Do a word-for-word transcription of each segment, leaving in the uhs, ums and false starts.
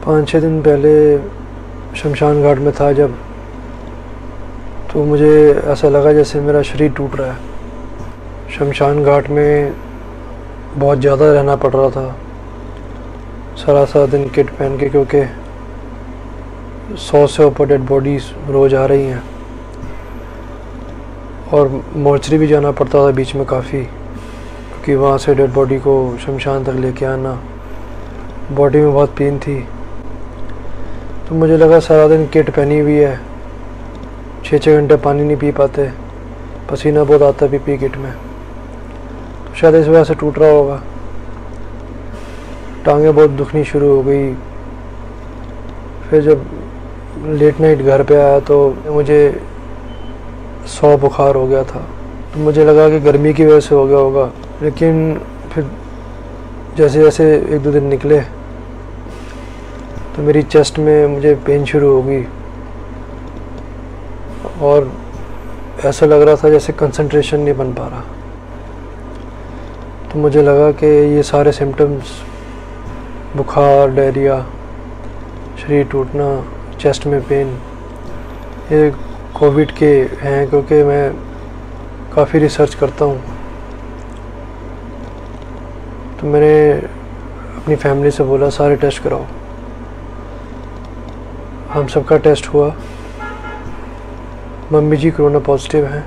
पाँच छः दिन पहले शमशान घाट में था जब, तो मुझे ऐसा लगा जैसे मेरा शरीर टूट रहा है। शमशान घाट में बहुत ज़्यादा रहना पड़ रहा था, सारा सारा दिन किट पहन के, क्योंकि सौ से ऊपर डेड बॉडीज़ रोज़ आ रही हैं और मोर्चरी भी जाना पड़ता था बीच में काफ़ी, क्योंकि वहाँ से डेड बॉडी को शमशान तक लेके आना, बॉडी में बहुत पेन थी। तो मुझे लगा सारा दिन किट पहनी हुई है, छः छः घंटे पानी नहीं पी पाते, पसीना बहुत आता पी पी किट में, तो शायद इस वजह से टूट रहा होगा। टांगें बहुत दुखनी शुरू हो गई। फिर जब लेट नाइट घर पे आया तो मुझे सौ बुखार हो गया था, तो मुझे लगा कि गर्मी की वजह से हो गया होगा। लेकिन फिर जैसे जैसे एक दो दिन निकले तो मेरी चेस्ट में मुझे पेन शुरू हो गई और ऐसा लग रहा था जैसे कंसंट्रेशन नहीं बन पा रहा। तो मुझे लगा कि ये सारे सिम्टम्स, बुखार, डायरिया, शरीर टूटना, चेस्ट में पेन, ये कोविड के हैं, क्योंकि मैं काफ़ी रिसर्च करता हूँ। तो मैंने अपनी फैमिली से बोला सारे टेस्ट कराओ। हम सबका टेस्ट हुआ, मम्मी जी कोरोना पॉजिटिव हैं,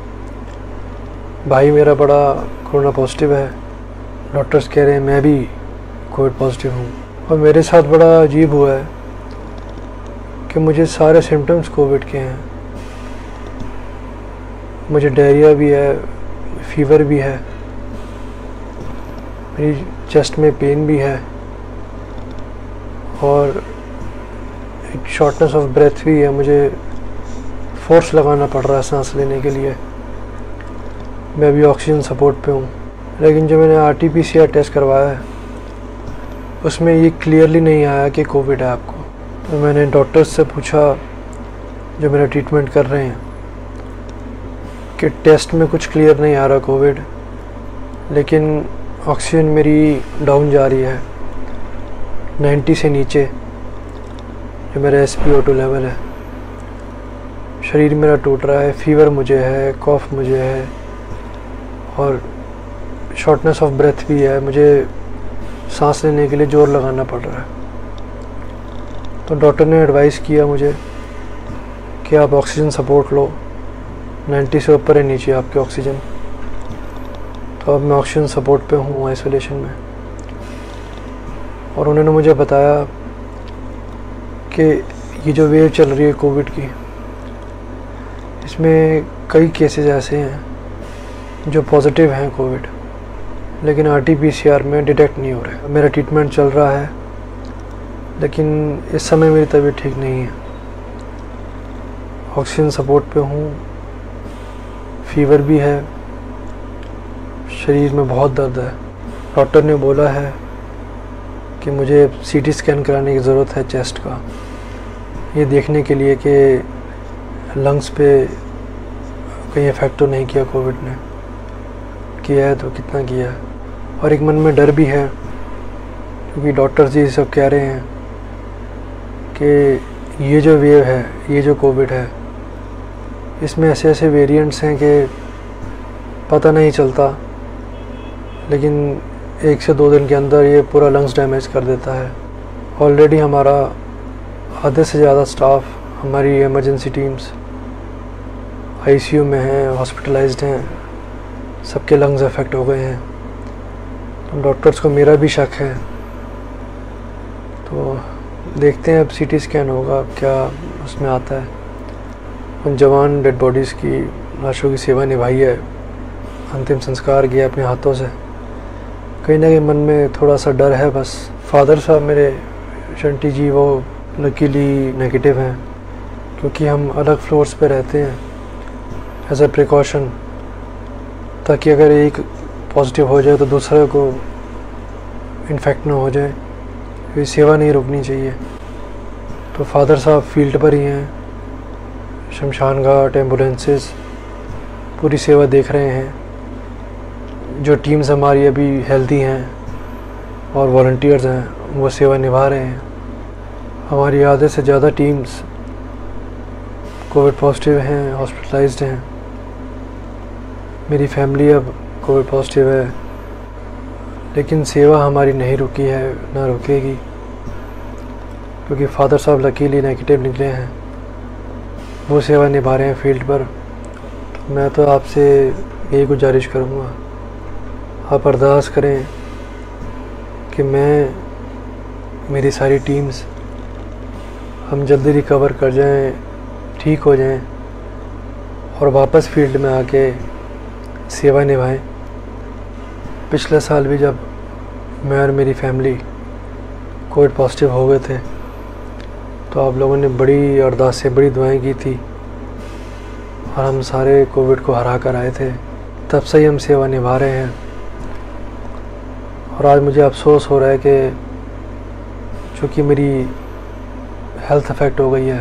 भाई मेरा बड़ा कोरोना पॉजिटिव है, डॉक्टर्स कह रहे हैं मैं भी कोविड पॉजिटिव हूँ। और मेरे साथ बड़ा अजीब हुआ है कि मुझे सारे सिम्टम्स कोविड के हैं। मुझे डायरिया भी है, फीवर भी है, मेरी चेस्ट में पेन भी है और एक शॉर्टनेस ऑफ ब्रेथ भी है। मुझे फोर्स लगाना पड़ रहा है सांस लेने के लिए। मैं अभी ऑक्सीजन सपोर्ट पे हूँ। लेकिन जो मैंने R T P C R test करवाया है उसमें ये क्लियरली नहीं आया कि कोविड है आपको। तो मैंने डॉक्टर्स से पूछा जो मेरा ट्रीटमेंट कर रहे हैं कि टेस्ट में कुछ क्लियर नहीं आ रहा कोविड, लेकिन ऑक्सीजन मेरी डाउन जा रही है नब्बे से नीचे, जो मेरा S P O two level है। शरीर मेरा टूट रहा है, फीवर मुझे है, कॉफ मुझे है और शॉर्टनेस ऑफ ब्रेथ भी है। मुझे सांस लेने के लिए जोर लगाना पड़ रहा है। तो डॉक्टर ने एडवाइस किया मुझे कि आप ऑक्सीजन सपोर्ट लो, नब्बे से ऊपर है नीचे आपकी ऑक्सीजन। तो अब मैं ऑक्सीजन सपोर्ट पे हूँ आइसोलेशन में। और उन्होंने मुझे बताया कि ये जो वेव चल रही है कोविड की, इसमें कई केसेस ऐसे हैं जो पॉजिटिव हैं कोविड, लेकिन R T P C R में डिटेक्ट नहीं हो रहे। मेरा ट्रीटमेंट चल रहा है, लेकिन इस समय मेरी तबीयत ठीक नहीं है। ऑक्सीजन सपोर्ट पे हूँ, फीवर भी है, शरीर में बहुत दर्द है। डॉक्टर ने बोला है कि मुझे सी टी स्कैन कराने की ज़रूरत है चेस्ट का, ये देखने के लिए कि लंग्स पे कहीं इफ़ेक्ट तो नहीं किया कोविड ने, किया है तो कितना किया है। और एक मन में डर भी है, क्योंकि डॉक्टर्स ये सब कह रहे हैं कि ये जो वेव है, ये जो कोविड है, इसमें ऐसे ऐसे वेरिएंट्स हैं कि पता नहीं चलता, लेकिन एक से दो दिन के अंदर ये पूरा लंग्स डैमेज कर देता है। ऑलरेडी हमारा आधे से ज़्यादा स्टाफ, हमारी emergency teams I C U में हैं, हॉस्पिटलाइज्ड हैं, सबके लंग्स अफेक्ट हो गए हैं। तो डॉक्टर्स को मेरा भी शक है। तो देखते हैं अब सी टी स्कैन होगा, क्या उसमें आता है। उन जवान डेड बॉडीज़ की लाशों की सेवा निभाई है, अंतिम संस्कार किया अपने हाथों से। कहीं ना कहीं मन में थोड़ा सा डर है बस। फादर साहब मेरे शंटी जी वो लकीली नेगेटिव हैं, क्योंकि हम अलग फ्लोर्स पे रहते हैं एज अ प्रिकॉशन, ताकि अगर एक पॉजिटिव हो जाए तो दूसरे को इन्फेक्ट ना हो जाए। ये सेवा नहीं रुकनी चाहिए। तो फादर साहब फील्ड पर ही हैं, शमशान घाट, एम्बुलेंसेस पूरी सेवा देख रहे हैं। जो टीम्स हमारी अभी हेल्दी हैं और वॉलंटियर्स हैं वो सेवा निभा रहे हैं। हमारी आधे से ज़्यादा टीम्स कोविड पॉजिटिव हैं, हॉस्पिटलाइज्ड हैं। मेरी फैमिली अब कोविड पॉजिटिव है, लेकिन सेवा हमारी नहीं रुकी है, ना रुकेगी, क्योंकि फादर साहब लकीली नेगेटिव निकले हैं। वो सेवा निभा रहे हैं फील्ड पर। मैं तो आपसे यही गुजारिश करूँगा, आप अरदास करें कि मैं, मेरी सारी टीम्स, हम जल्दी रिकवर कर जाएं, ठीक हो जाएं और वापस फील्ड में आके सेवा निभाएं। पिछले साल भी जब मैं और मेरी फैमिली कोविड पॉजिटिव हो गए थे, तो आप लोगों ने बड़ी अरदास से बड़ी दुआएं की थी और हम सारे कोविड को हरा कर आए थे। तब से ही हम सेवा निभा रहे हैं। और आज मुझे अफसोस हो रहा है कि चूँकि मेरी हेल्थ अफेक्ट हो गई है,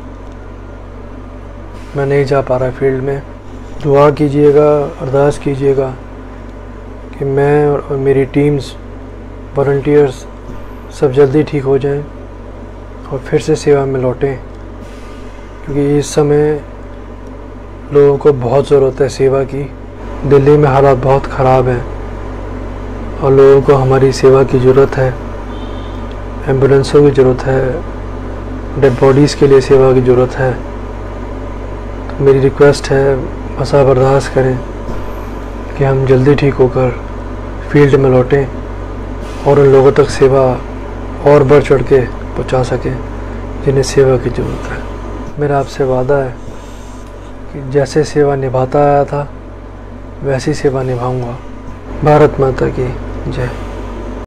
मैं नहीं जा पा रहा फील्ड में। दुआ कीजिएगा, अरदास कीजिएगा कि मैं और मेरी टीम्स, वॉलंटियर्स सब जल्दी ठीक हो जाएं और फिर से सेवा में लौटें, क्योंकि इस समय लोगों को बहुत ज़रूरत है सेवा की। दिल्ली में हालात बहुत ख़राब हैं और लोगों को हमारी सेवा की ज़रूरत है। एम्बुलेंसों की ज़रूरत है, डेड बॉडीज़ के लिए सेवा की ज़रूरत है। तो मेरी रिक्वेस्ट है, बस आप अरदास करें कि हम जल्दी ठीक होकर फील्ड में लौटें और उन लोगों तक सेवा और बढ़ चढ़ के पहुँचा सकें जिन्हें सेवा की ज़रूरत है। मेरा आपसे वादा है कि जैसे सेवा निभाता आया था वैसी सेवा निभाऊंगा। भारत माता की जय।